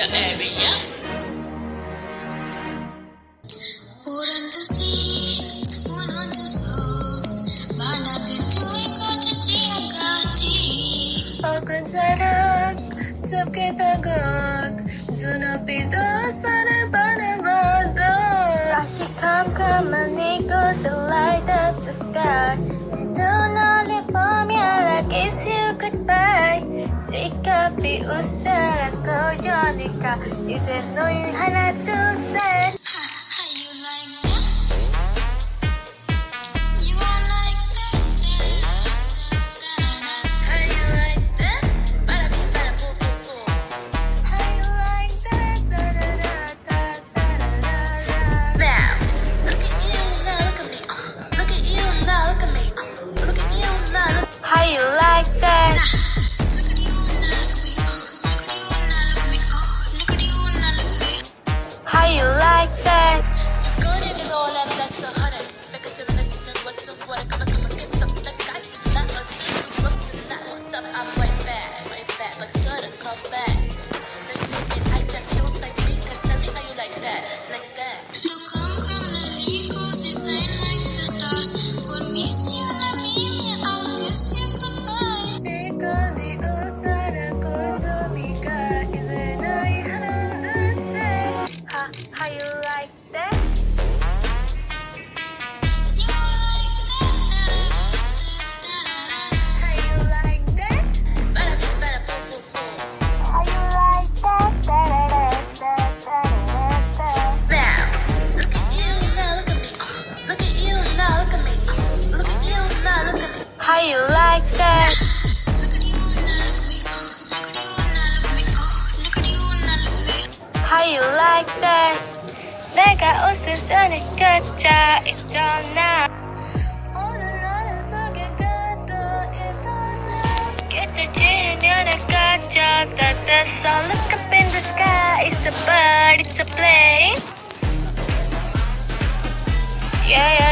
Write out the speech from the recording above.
area. Akan jarak, jab kita gak, zona pido sana panabado. Asyik come come and go slide up the sky. Don't only for me, I kiss you goodbye. 𝐴𝑘𝑒 𝐵𝑢𝑡 ᴤᴇ 이제 너희 하나 둘 셋. How you like that? How you like that? How you like that? How you like that? How you like that? Now, look at you, now look at me. Look at you, now look at me. Look at you, now look at me. How you like that? How you like that? 내가 웃을 손을 꽂아 있잖아. 오늘 너는 속에 가도 있잖아. 깨끗이 눈을 가져 닫았어. Look up in the sky. It's a bird, it's a plane. Yeah, yeah.